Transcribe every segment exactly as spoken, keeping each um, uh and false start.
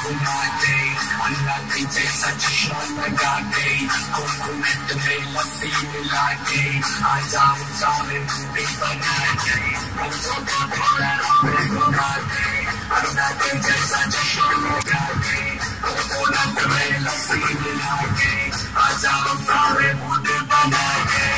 घुमाते अल्लाह की जैसा चश्मा लगा के कुमकुमत में लस्सी मिला के आ जाओ सारे बूढ़े बना के बच्चों का थोड़ा हमें घुमाते अल्लाह की जैसा चश्मा लगा के कुमकुमत में लस्सी मिला के आ जाओ सारे बूढ़े बना के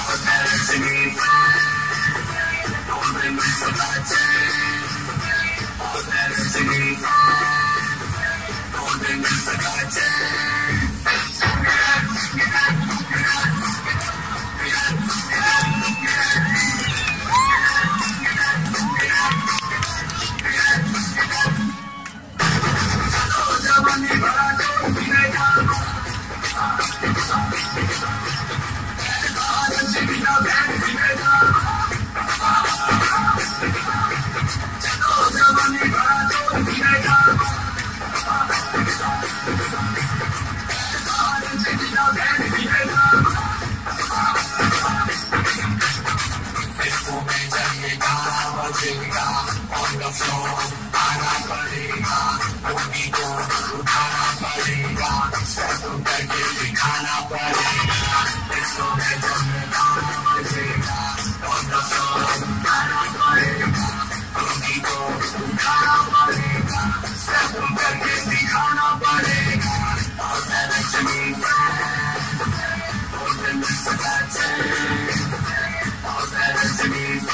On the floor, आना पड़ेगा, बॉडी को उठाना पड़ेगा, स्टेप करके दिखाना पड़ेगा, इसको में जब आना बजेगा, on the floor, आना पड़ेगा, बॉडी को उठाना पड़ेगा, स्टेप करके दिखाना पड़ेगा, और मेरे जमीन और मेरे सगाते, और मेरे जमीन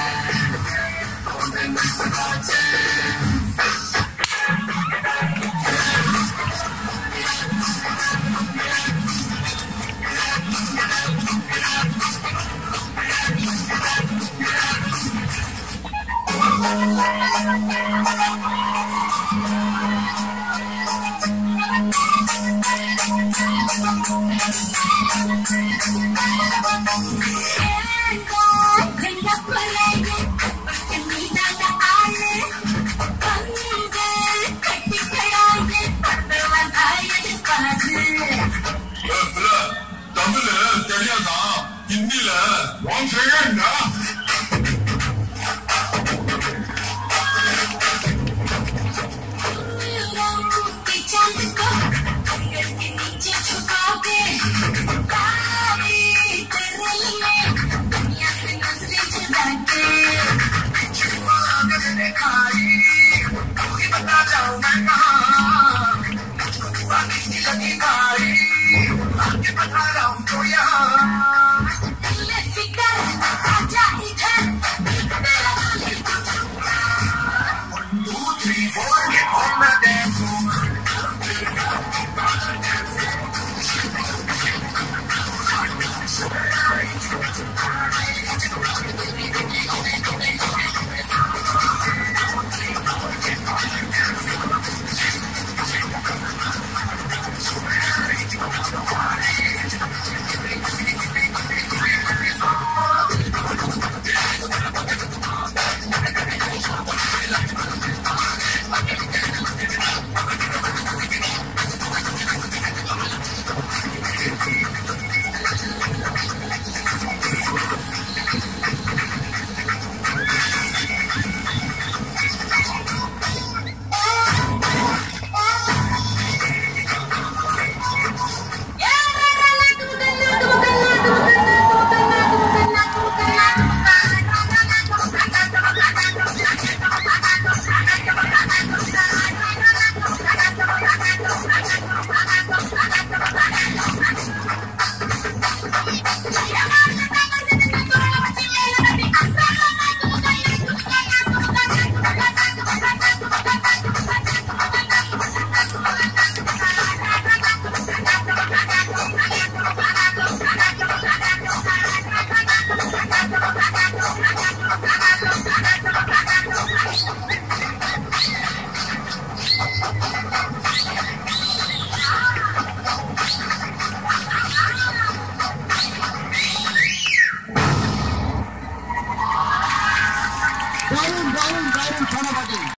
and this is about Tamil தெரியாதா? ஹிந்தில வாங்க